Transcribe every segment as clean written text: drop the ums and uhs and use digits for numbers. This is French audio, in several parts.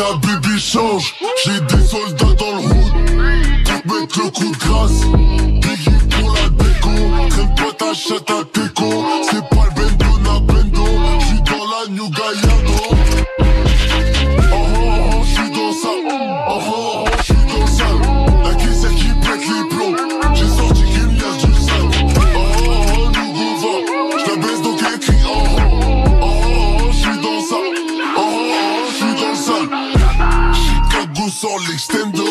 ta baby change. J'ai des soldats dans le hood pour mettre le coup de grâce. Biggie pour la déco, traîne pas ta chatte à déco. C'est pas le bendo na bendo, j'suis dans la New Gallardo. Oh oh oh, j'suis dans ça. Oh oh oh, j'suis dans ça. La caisse qui pète les plombs. J'ai sorti qu'une liasse du sale. Oh oh oh, nous va. J'la baisse donc écrit oh oh. Oh oh, j'suis dans ça. Oh oh, j'suis dans ça. Chicago sort l'extendo.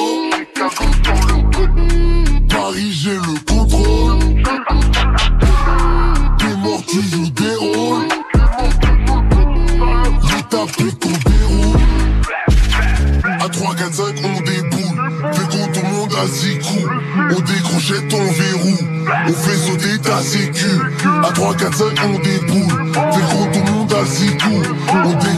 Paris j'ai le contrôle. T'es mort, tu joues des rôles. Le tapis qu'on déroule. À 3, 4, 5 on déboule. Fais qu'on tout le monde a zicou. On décrochette ton verrou. On fait sauter ta sécu. À 3, 4, 5 on déboule. Fais qu'on tout le monde a zicou. On